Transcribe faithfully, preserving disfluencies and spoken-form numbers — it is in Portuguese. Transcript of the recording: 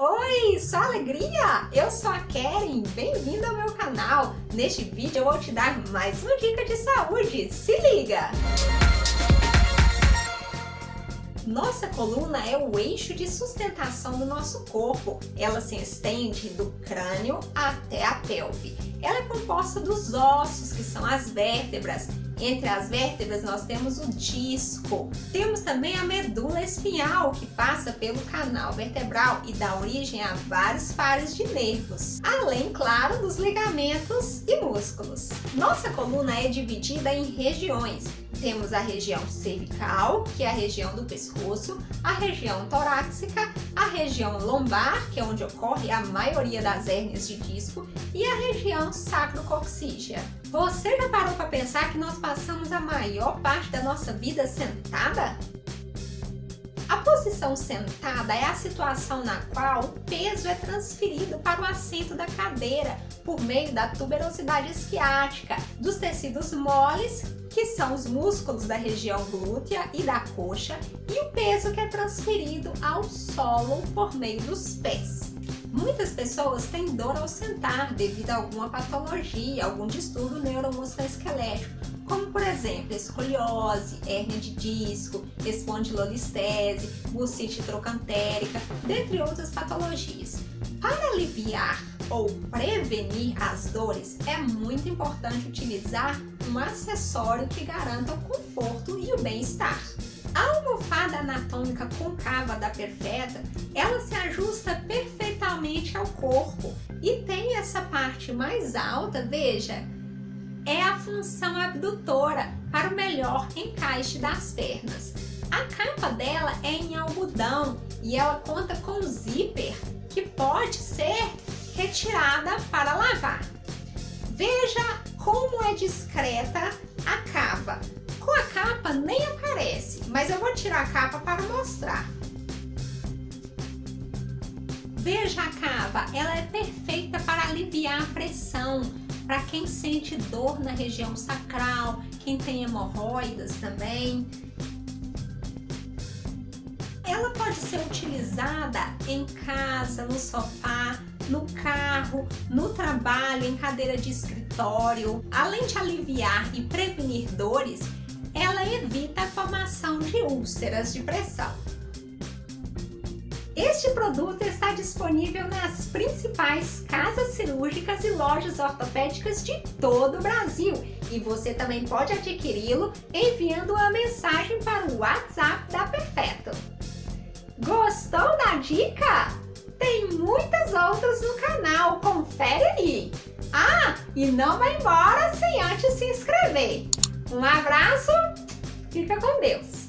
Oi, só alegria? Eu sou a Keren, bem-vindo ao meu canal. Neste vídeo eu vou te dar mais uma dica de saúde, se liga! Nossa coluna é o eixo de sustentação do nosso corpo. Ela se estende do crânio até a pelve. Ela é composta dos ossos, que são as vértebras. Entre as vértebras nós temos o disco. Temos também a medula espinhal, que passa pelo canal vertebral e dá origem a vários pares de nervos. Além, claro, dos ligamentos e músculos. Nossa coluna é dividida em regiões. Temos a região cervical, que é a região do pescoço, a região torácica, a região lombar, que é onde ocorre a maioria das hérnias de disco, e a região sacrocoxígea. Você já parou para pensar que nós passamos a maior parte da nossa vida sentada? A posição sentada é a situação na qual o peso é transferido para o assento da cadeira por meio da tuberosidade esquiática, dos tecidos moles, que são os músculos da região glútea e da coxa, e o peso que é transferido ao solo por meio dos pés. Muitas pessoas têm dor ao sentar devido a alguma patologia, algum distúrbio neuromusculoesquelético, como por exemplo escoliose, hérnia de disco, espondilolistese, bursite trocantérica, dentre outras patologias. Para aliviar ou prevenir as dores, é muito importante utilizar um acessório que garanta o conforto e o bem-estar. A almofada anatômica concava da Perfeta, ela se ajusta perfeitamente ao corpo e tem essa parte mais alta, veja, é a função abdutora para o melhor encaixe das pernas. A capa dela é em algodão e ela conta com zíper que pode ser retirada para lavar. Veja como é discreta a capa. Com a capa nem aparece, mas eu vou tirar a capa para mostrar. Veja a capa, ela é perfeita para aliviar a pressão, para quem sente dor na região sacral, quem tem hemorroidas também. Ela pode ser utilizada em casa, no sofá, no carro, no trabalho, em cadeira de escritório. Além de aliviar e prevenir dores, ela evita a formação de úlceras de pressão. Este produto está disponível nas principais casas cirúrgicas e lojas ortopédicas de todo o Brasil. E você também pode adquiri-lo enviando uma mensagem para o WhatsApp da Perfeto. Gostou da dica? Tem muitas outras no canal, confere aí! Ah, e não vai embora sem antes se inscrever! Um abraço, fica com Deus!